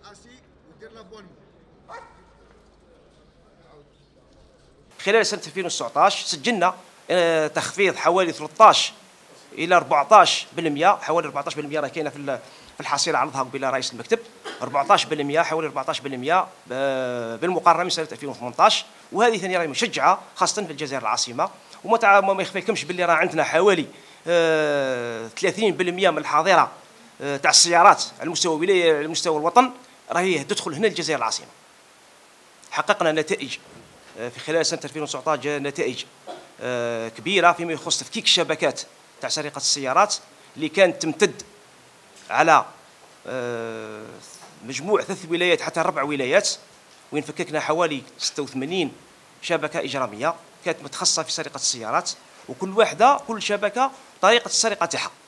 خلال سنة 2019 سجلنا تخفيض حوالي 13 إلى 14%، حوالي 14% راه كاينة في الحصيلة عرضها قبيله رئيس المكتب، 14% حوالي 14% بالمقارنة من سنة 2018، وهذه ثاني راهي مشجعة خاصة في الجزائر العاصمة. وما يخفيكمش باللي راه عندنا حوالي 30% من الحاضرة تاع السيارات على مستوى الولاية على مستوى الوطن راهي تدخل هنا الجزائر العاصمة. حققنا نتائج في خلال سنة 2019، نتائج كبيرة فيما يخص تفكيك الشبكات تاع سرقة السيارات اللي كانت تمتد على مجموع 3 ولايات حتى 4 ولايات، وين فككنا حوالي 86 شبكة إجرامية كانت متخصصة في سرقة السيارات، وكل شبكة طريقة السرقة تاعها.